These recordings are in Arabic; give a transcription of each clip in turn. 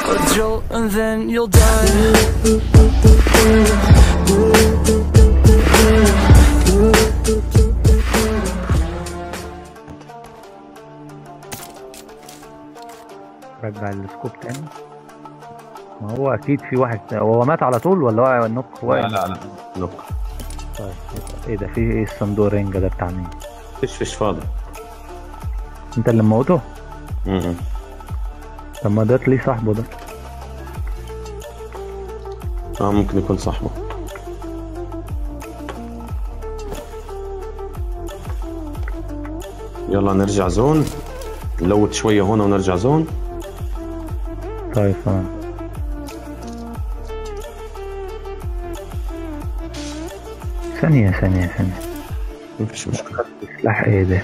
a jolt and then you'll die. رجع السكوب تاني. ما هو اكيد في واحد. هو مات على طول ولا هو نوك؟ لا لا لا نوك. طيب ايه ده؟ في ايه الصندوق رينج ده بتاع مين؟ فيش فاضي. انت اللي موته؟ طب ما ده ليه صاحبه ده؟ ممكن يكون صاحبه. يلا نرجع زون، نلوت شوية هون ونرجع زون. طيب تمام. ثانية مفيش مشكلة. سلاح ايه ده؟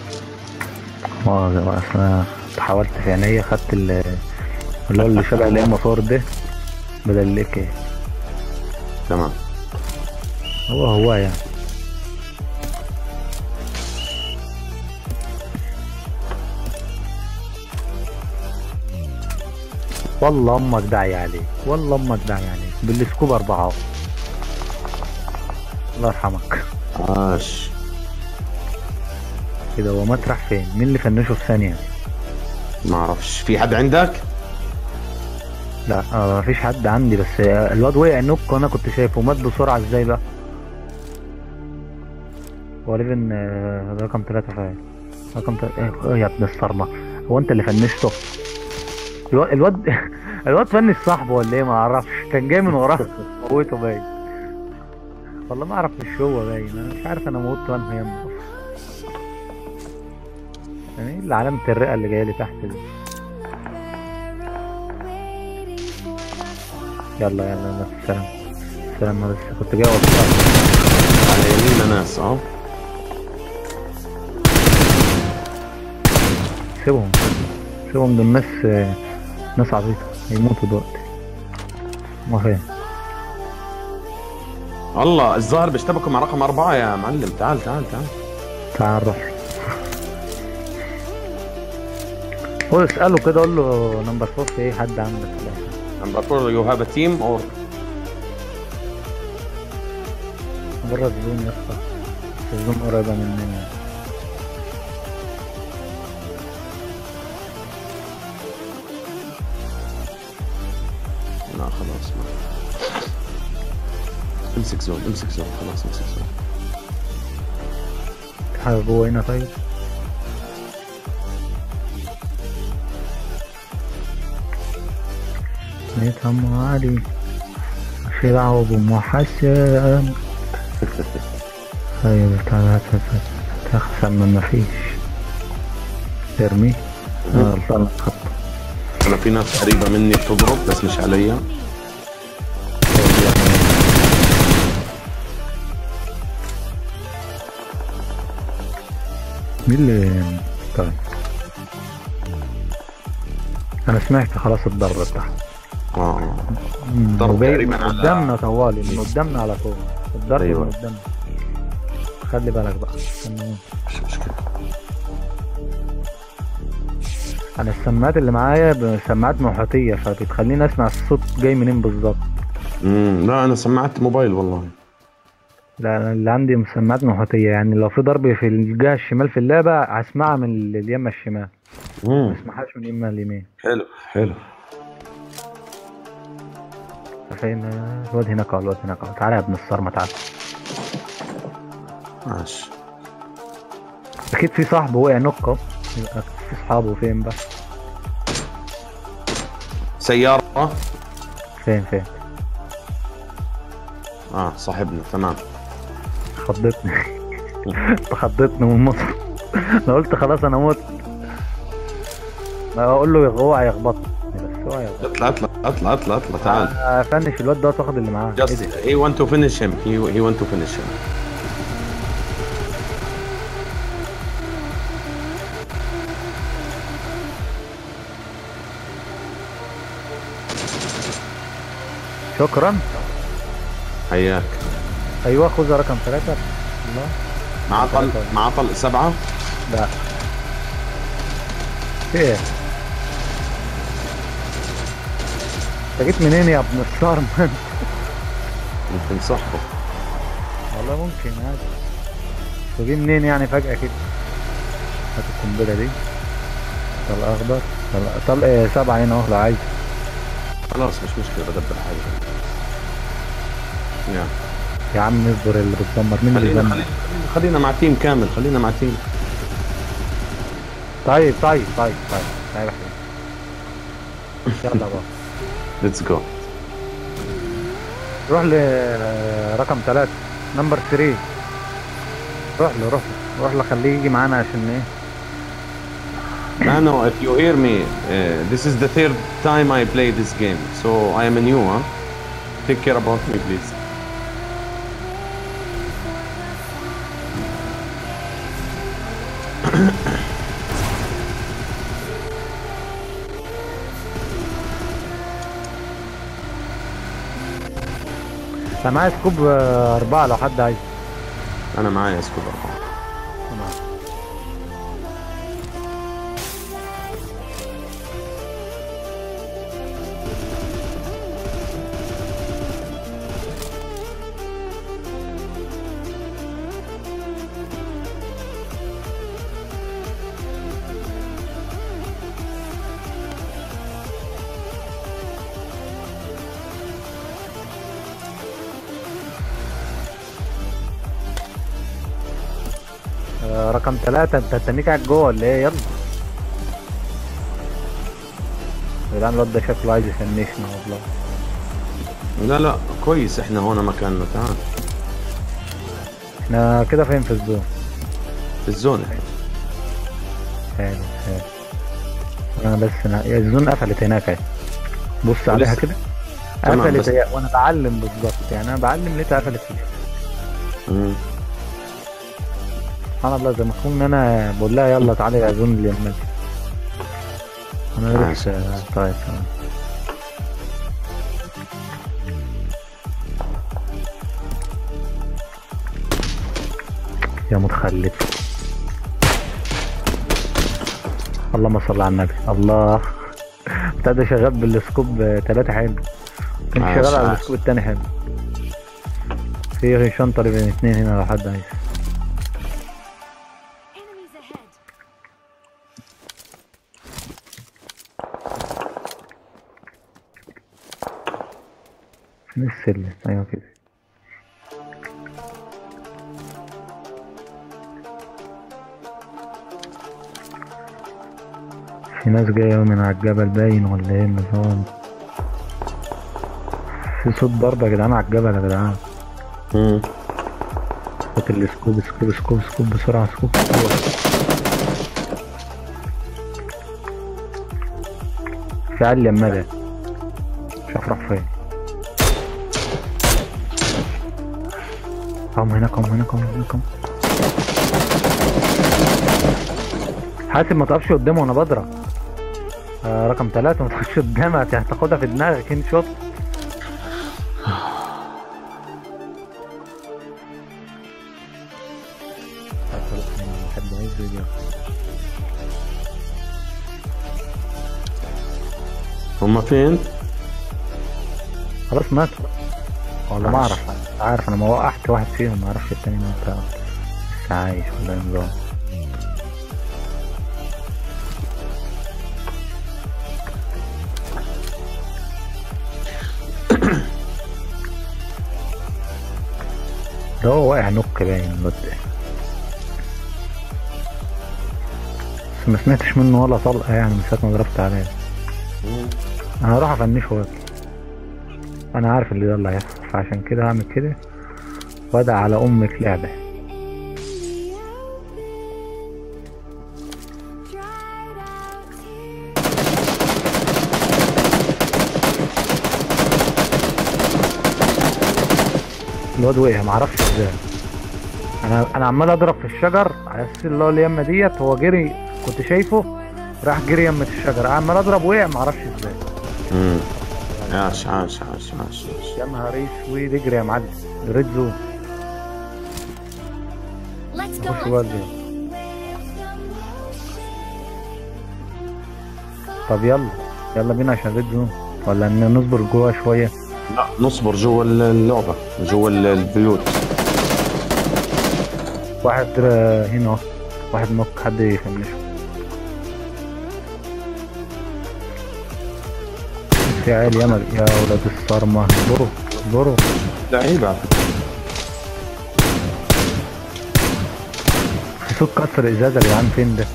اصلا حاولت في عينيا خدت اللي هو اللي شبه المسار ده بدل الاكي. تمام. هو يعني والله امك داعي عليك، والله امك داعي عليك بالسكوب 4. الله يرحمك. عاش كده هو مات راح فين؟ مين اللي فنشه في ثانية؟ ما اعرفش. في حد عندك؟ لا ما فيش حد عندي، بس الواد وقع نوك وانا كنت شايفه مات بسرعة ازاي بقى؟ هو ليفن رقم 3 فاهم. رقم 3 يا ابن الصرمة، هو انت اللي فنشته؟ الواد الواد فنش صاحبه ولا ايه؟ ما اعرفش، كان جاي من وراه موته باين. والله ما اعرف، مش هو باين، انا مش عارف انا موتته انهي يمه. يعني اللي علامة الرئة اللي جايه لي تحت دي. يلا السلام. السلام. بس كنت جاي اوصلك على يميننا ناس. سيبهم دول ناس عبيطة هيموتوا دلوقتي. ما فاهم. الله الظاهر بيشتبكوا مع رقم 4 يا معلم. تعال تعال روح. هو اسأله كده، قول له نمبر 4 في ايه؟ حد عندك؟ نمبر 4 يو هاف ا تيم اور بره الزون يا اسطى، الزون قريبة مننا. لا خلاص ما امسك زون خلاص امسك زون. في حاجة جوه هنا طيب؟ نتهم علي في دعوة بأم حسن. طيب تعالى تخسر من مفيش. ارمي. غلطان الخط. انا في ناس قريبة مني بتضرب بس مش عليا. مين اللي طيب؟ انا سمعت خلاص الضرب تحت. ضرب تقريبا قدامنا طوالي، من قدامنا على طول الضرب. أيوة. من قدامنا. خلي بالك بقى. مش مشكلة. انا السماعات اللي معايا سماعات محيطية، فبتخليني اسمع الصوت جاي منين بالظبط. لا انا سمعت موبايل والله. لا أنا اللي عندي سماعات محيطية، يعني لو في ضرب في الجهة الشمال في اللعبة هسمعها من اليمة الشمال، ما اسمعهاش من اليمة اليمين. حلو. فين الواد هناك؟ الواد هناك. تعالى يا ابن الصرمة تعالى. ماشي. اكيد في صاحبه وقع نقة. في صحابه فين بقى؟ سيارة. فين؟ صاحبنا. تمام. خضتني. خضتني من مصر. انا قلت خلاص انا موت. اقول له اوعى يخبطني، بس اوعى يخبطني. اطلع تعال. فنش الواد ده تاخد اللي معاه. Just he want to finish him. He want to finish him. شكرا. حياك. ايوه خذ رقم 3. الله. مع طلق 7. لا ايه انت جيت منين يا ابن الصارم؟ يمكن صاحبه. والله ممكن عادي. انت جاي منين يعني فجأة كده؟ هات القنبلة دي. طلق اخضر. طلق 7 هنا اهو لو عايز. خلاص مش مشكلة، بدبر حاجة. يا عم اصبر، اللي بتدمر مين اللي خلينا بيدمر؟ خلينا خلينا مع تيم كامل، خلينا مع تيم. طيب طيب طيب طيب طيب يلا بقى. ليتس جو. روح لرقم 3 نمبر 3. روح له خليه يجي معانا عشان ايه. Mano, if you hear me, this is the third time I play this game, so I am new, huh? Take care about me, please. انا معايا سكوب 4 لو حد عايز. أنا معايا سكوب 4. رقم 3 انت هتستنيك قاعد جوه ولا ايه؟ يلا يا جدعان الواد ده شكله عايز يفنشنا والله. لا لا كويس، احنا هون مكاننا. تعال احنا كده فين في الزون؟ في الزون احنا. حلو حلو. انا بس الزون قفلت هناك اهي. بص عليها كده. تمام، قفلت بس هي وانا بعلم بالظبط، يعني انا بعلم لقيتها قفلت فيها. سبحان الله، زي ما اكون انا بقول لها يلا تعالي يا زون اليمن. انا لسه طيب تمام. يا متخلف. اللهم صل على النبي. الله بتاع ده شغال بالسكوب 3 حلو. كان شغال على السكوب التاني حلو. في شنطة بين 2 هنا لو حد عايز. فين السلم؟ ايوه كده. في ناس جاية من على الجبل باين ولا ايه النظام؟ في صوت ضرب يا جدعان على الجبل يا جدعان. صوت السكوب سكوب سكوب سكوب بسرعة سكوب. في علي يمدى مش عارف راح فين. هم هناك هم هناك هم هناك هم. حاسب ما تقفش قدامه وانا بضرب. رقم 3 ما تخش قدامها هتاخدها في دماغك ان شوت. هما فين؟ خلاص ماتوا والله ما اعرف. عارف انا ما وقعت واحد فيهم، ما اعرفش التاني مات لسه عايش ولا نظام. ده هو واقع نك باين الواد ده، بس ما سمعتش منه ولا طلقه يعني من ساعه ما ضربت عليه. انا هروح افنشه واكل. انا عارف اللي ده اللي هيحصل، فعشان كده هعمل كده وادع على امك لعبه. الواد وقع معرفش ازاي. انا عمال اضرب في الشجر على اساس اللي هو اليمه ديت، هو جري كنت شايفه راح جري يمه الشجر، عمال اضرب وقع معرفش ازاي. عاش عاش عاش عاش. يا نهار اسود اجري يا معلم. ريد زون. خش جوه الزون. طب يلا يلا بينا عشان ريد زون. ولا ان نصبر جوه شويه؟ لا نصبر جوا اللعبة، جوا البيوت. واحد هنا اهو. واحد نوك، حد يفنشه. في عيال ياما يا ولاد الصرمه، اصبروا اصبروا. لعيب على فكرة. في صوت كسر ازازه يا جدعان، فين ده؟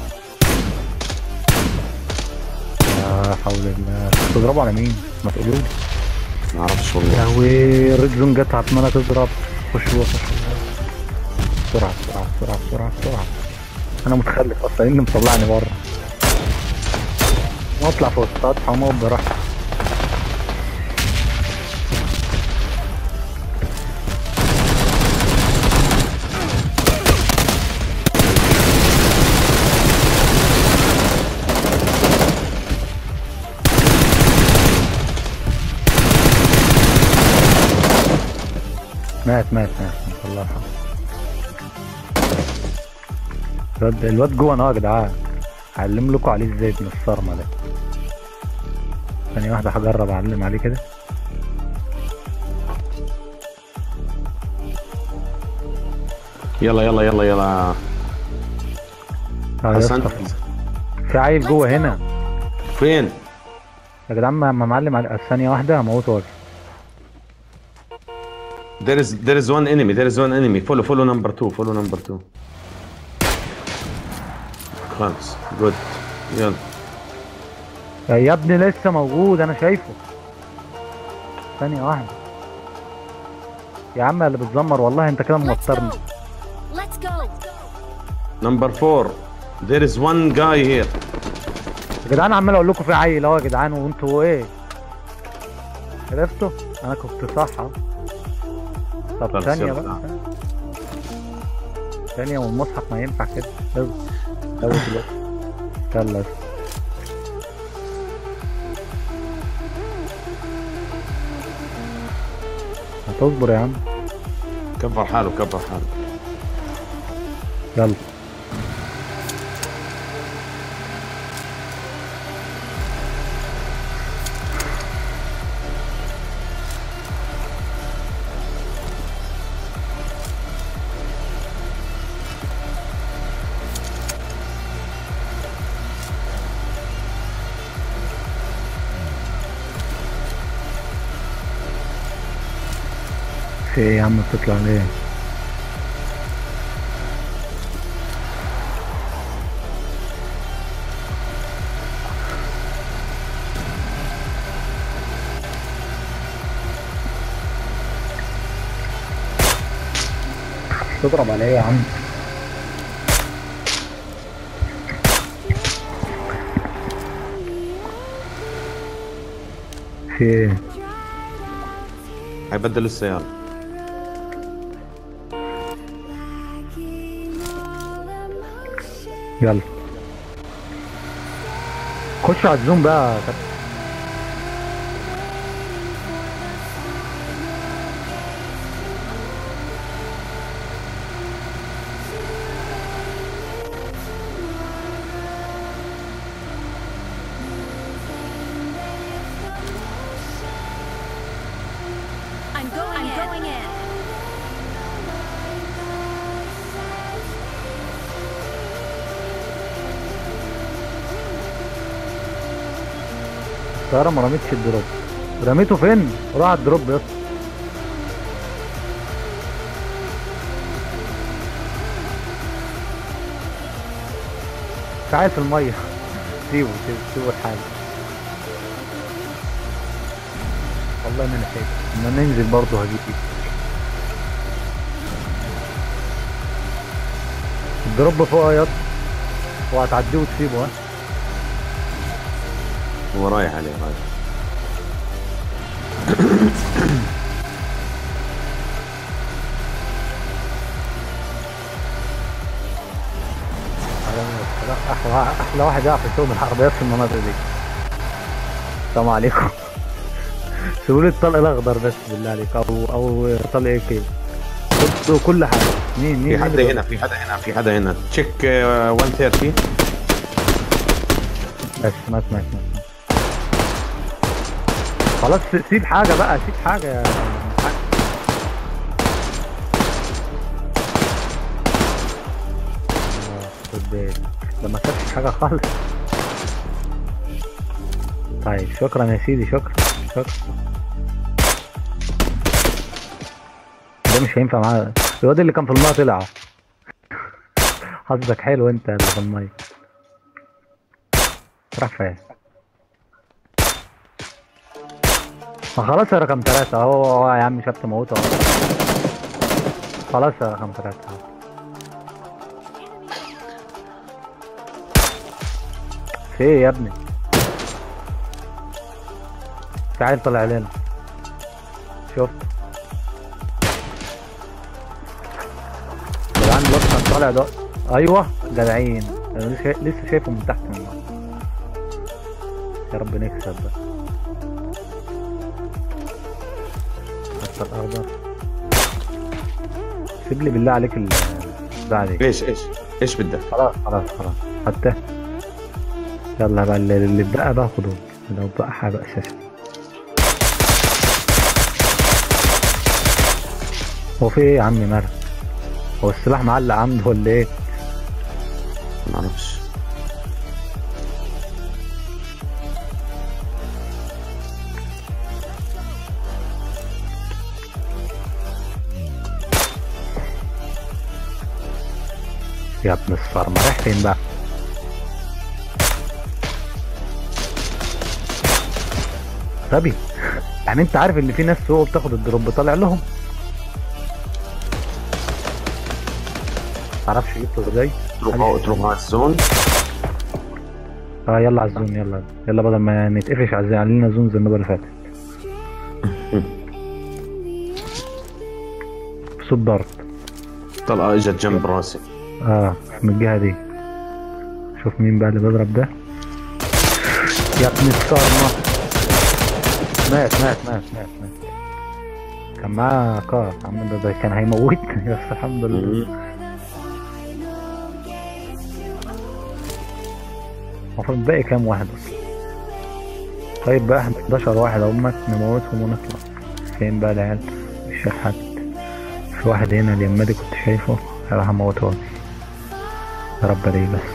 لا حول الله، بتضربوا على مين؟ ما تقولوا لي. ما اعرفش والله. لهوي الريد زون جت عماله تضرب. خش جوه خش جوه. بسرعه بسرعه بسرعه بسرعه بسرعه. انا متخلف اصلا، إيه اللي مطلعني بره؟ واطلع فوق السطح وموت براحتي. مات مات مات الله يرحمه. الواد جوه اهو يا جدعان. هعلم لكم عليه ازاي من الصرمه ده. ثانية واحدة هجرب اعلم عليه كده. يلا يلا يلا يلا. يا حسن اسطى، في عيل جوه هنا فين؟ يا جدعان. ما معلم على ثانية واحدة هموته واجي. there is one enemy, there is one enemy. follow number 2, follow number 2. خلاص good. يلا يا ابني لسه موجود، انا شايفه. ثانية واحدة يا عم اللي بتزمر، والله انت كده موترني. Let's go. number 4 there is one guy here. يا جدعان عمال اقول لكم في عيل اهو يا جدعان، وانتوا ايه؟ عرفتوا؟ انا كنت صح اهو. طب خلاص ثانية يلا. بقى، ثانية والمصحف ما ينفع كده. لازم دلوقتي. يلا هتصبر يا عم. كبر حاله كبر حاله. يلا في ايه يا عم بتطلع ليه؟ تضرب على ايه يا عم؟ في ايه؟ هيبدل السيارة. يلا خش على الزوم بقى. I'm going in. الطيارة ما رميتش الدروب. رميته فين؟ راح الدروب يا اسطى. تعال في المية. سيبه الحال. والله ما انا خايف. اما ننزل برضه هجيب ايه. الدروب فوق يا اسطى، وهتعديه وتسيبه. ها هو رايح عليه رايح. احلى واحد يعرف يسوق بالعربيات في المناطق دي. السلام عليكم. سيبوا لي الطلق الاخضر بس بالله عليك، او طلق ايه كده. خدوا كل حاجه. مين في حدا هنا في حدا هنا تشيك 130. بس مات. خلاص سيب حاجة بقى، سيب حاجة يا حاج. خد بالك ده ما سابش حاجة خالص. طيب شكرا يا سيدي، شكرا شكرا. ده مش هينفع معاه، الواد اللي كان في المايه طلع. حظك حلو انت اللي في المايه. راح فين؟ ما خلاص يا رقم 3 اهو يا عم، شفت موته اهو. خلاص يا رقم 3 اهو. في ايه يا ابني؟ تعال طلع لنا. شفت جدعان الواد كان طالع ده. ايوه جدعين، انا لسه شايفه من تحت من الماء. يا رب نكسب بقى. حتى الاخضر سيب لي بالله عليك البتاع دي. ايش بدك؟ خلاص خلاص خلاص حتى. يلا بقى اللي اتبقى بقى خدوه، لو بقى حاجه اساسا. هو في ايه يا عم مرة؟ هو السلاح معلق عنده ولا ايه؟ معرفش. يا ابن الصرمة رايح فين بقى؟ غبي. يعني انت عارف ان في ناس سوق بتاخد الدروب طالع لهم؟ معرفش جبته ازاي؟ تروح على الزون. يلا على الزون، يلا يلا بدل ما نتقفش علينا زون زي المرة اللي فاتت. صوت ضرب. طلقة اجت جنب راسي. من الجهة دي. شوف مين بقى اللي بيضرب ده. يا ابن الصرمة. مات. كان معاه كار عم، ده كان هيموتني بس الحمد لله. المفروض باقي كام واحد اصلا؟ طيب بقى 11 واحد اهمت، نموتهم ونطلع. فين بقى العيال؟ مش شايف حد. في واحد هنا اليمة دي كنت شايفه، هروح اموته يا رب ليه بس.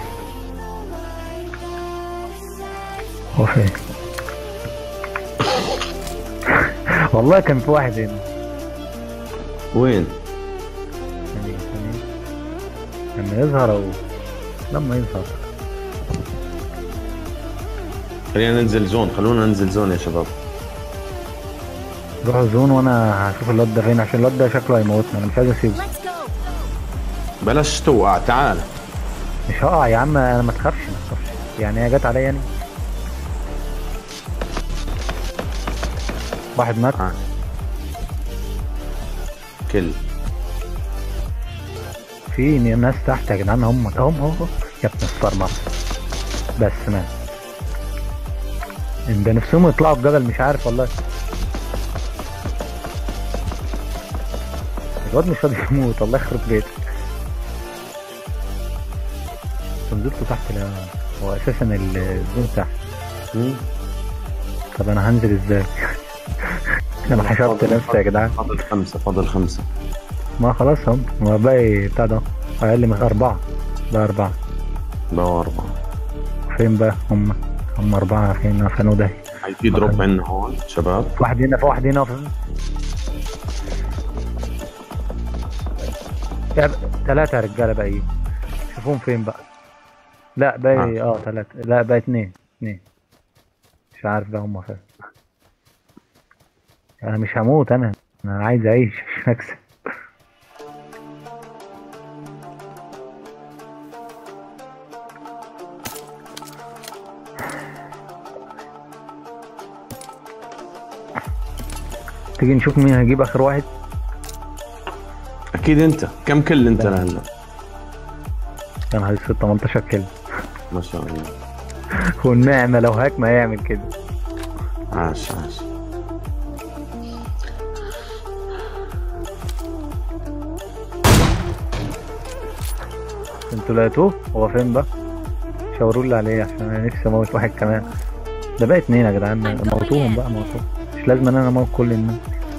هو فين؟ والله كان في واحد هنا. وين؟ لما يظهر او لما يظهر. خلينا ننزل زون، خلونا ننزل زون يا شباب. روحوا زون وانا هشوف الواد ده فين، عشان الواد ده شكله هيموتنا، انا مش عايز اسيبه. بلاش توقع، تعال. مش هقع يا عم، انا ما تخافش يعني، هي جت عليا يعني. واحد مات. كل في ناس تحت يا جدعان، هم اهو يا ابن الصرمة. بس مات. ده نفسهم يطلعوا الجبل، مش عارف والله. الواد مش راضي يموت، الله يخرب بيتك. نزلته تحت. لا هو اساسا الزون تحت. طب انا هنزل ازاي؟ انا حشرت نفسي يا جدعان. فاضل خمسة. ما خلاص هم باقي بتاع ده اقل من 4. ده 4. فين بقى هم 4 فين ده؟ في دروب عندنا هون شباب. واحد هنا، في واحد هنا. 3 يا رجاله باقيين. شوفوهم فين بقى. لا باقي 3. لا باقي 2. مش عارف بقى هم فين. انا مش هموت، انا عايز اعيش مش هكسب. تيجي نشوف مين هيجيب اخر واحد. اكيد انت. كم كل انت لهلا؟ كان هيصير 18 كيلو. ما شاء الله. والنعمة لو هاك ما يعمل كده. عاش. انتوا لقيتوه؟ هو فين بقى؟ شاوروا لي عليه عشان انا نفسي اموت واحد كمان. ده بقى 2 يا جدعان، موتوهم بقى موتوهم. مش لازم ان انا اموت كل الناس.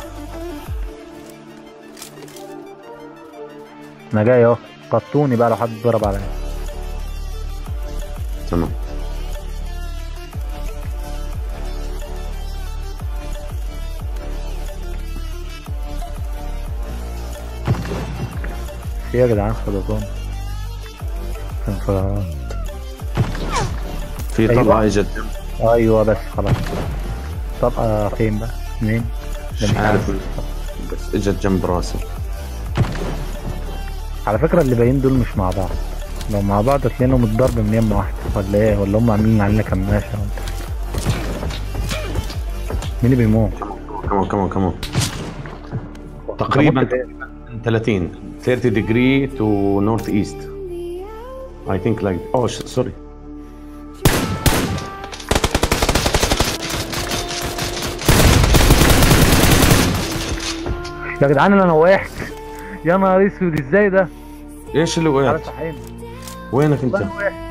انا جاي اهو، قطوني بقى لو حد ضرب عليا. تمام. في يا جدعان خلطان انفجارات. في أيوة. طلعة اجت. ايوه بس خلاص. طبقة فين بقى؟ منين؟ مش عارف بس اجت جنب راسي. على فكرة اللي باقيين دول مش مع بعض، لو مع بعض هتلاقيهم الضرب من يمة واحدة ولا ايه؟ ولا هم عاملين علينا كماشة؟ مين اللي بيموت؟ كمان تقريبا 30 degree to northeast. I think like sorry. يا جدعان انا وقعت، يا نهار اسود ازاي ده؟ ايش اللي تعالى وقعت؟ صحيني. وينك انت؟ والله وقعت.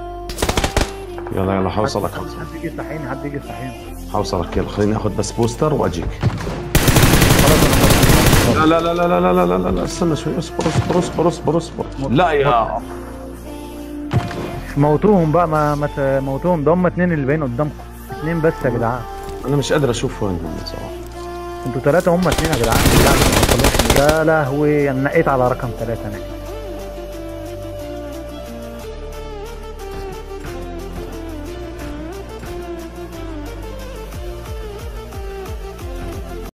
يلا حوصلك حد يجي يصحيني، حد يجي يصحيني. حوصلك. يلا خليني اخذ بس بوستر واجيك. خلاص انا لا لا لا لا لا لا لا لا لا استنى شوي. اصبر. لا يا موتوهم بقى، ما تموتوهم، ده هم اتنين اللي باين قدامكم، اتنين بس يا جدعان. انا مش قادر اشوف وينهم بصراحه. انتوا ثلاثة هم اتنين يا جدعان. يا لهوي انا نقيت على رقم 3 انا.